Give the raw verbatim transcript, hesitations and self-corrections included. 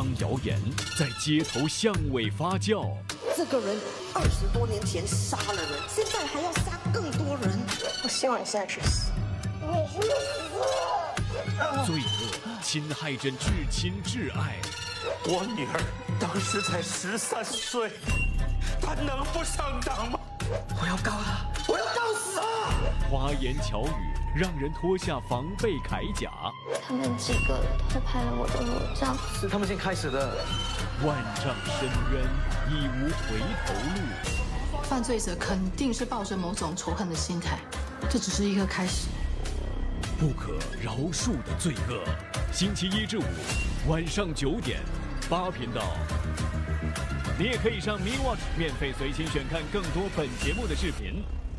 谣言在街头巷尾发酵。 这个人二十多年前杀了人，现在还要杀更多人。我希望你现在去死。你去死！ 罪恶侵害着至亲至爱。 我女儿当时才十三岁，她能不上当吗？ 我要告他，我要告死他！ 花言巧语让人脱下防备铠甲。 他们几个偷拍了我的裸照， 是他们先开始的。 万丈深渊已无回头路。 犯罪者肯定是抱着某种仇恨的心态，这只是一个开始。 不可饶恕的罪恶。星期一至五晚上九点，八频道。你也可以上 Me Watch 免费随心选看更多本节目的视频。